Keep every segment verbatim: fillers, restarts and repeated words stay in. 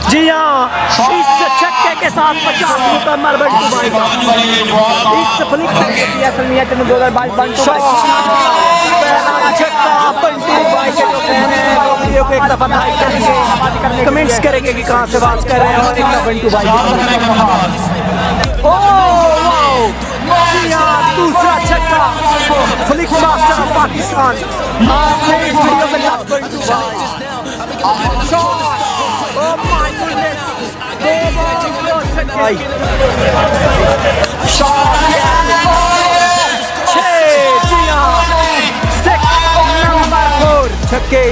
जी हाँ, इस छक्के के साथ पचास मुकम्मल बंटू भाई का इस फ्लिक असल में दो हज़ार बाईस बंटू भाई छक्का बंटू भाई के जो फैन हैं वो वीडियो को एक दफा लाइक करेंगे, कमेंट्स करेंगे कि कहाँ से बात कर रहे हैं और एक बंटू भाई दूसरा छक्का फ्लिक मास्टर ऑफ पाकिस्तान आपने इस वीडियो में लाभ बंटू भाई छक्के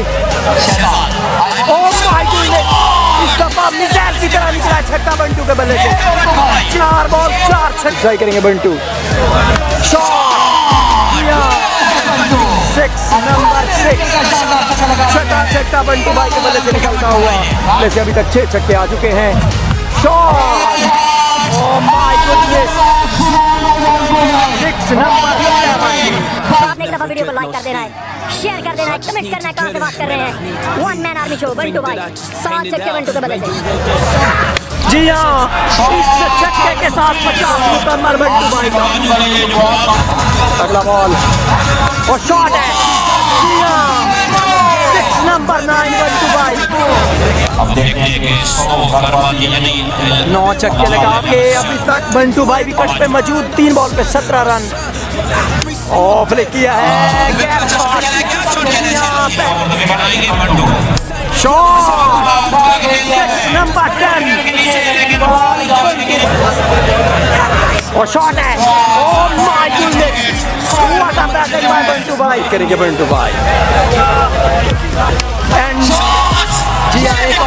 इस दफा मिसाइल की तरह निकला छक्का बंटू के बल्ले से चार बॉल चार छक्का करेंगे बंटू सिक्स नंबर सिक्स छक्का छक्का बंटू भाई के बल्ले से निकलता हुआ वैसे अभी तक छह छक्के आ चुके हैं। Shot oh my goodness six number आपने एक दफा वीडियो को लाइक कर देना है, शेयर कर देना है, कमेंट करना है कहां से बात कर रहे हैं। One man army show Bantu भाई सात छक्के बंटू के बल्ले से। जी हाँ, इस छक्के के साथ पचास मुकम्मल बंटू भाई का अगला बॉल और शॉट है। जी हाँ, सिक्स नंबर नाइन बंटू भाई नौ छक्के लगा के अभी तक बंटू भाई विकेट पे मौजूद, तीन बॉल पे सत्रह रन और फ्लिक किया है शॉट नंबर टेन और शॉट है। Oh my goodness what a batting by Bantu भाई करेंगे बंटू भाई एंड जी हाँ एक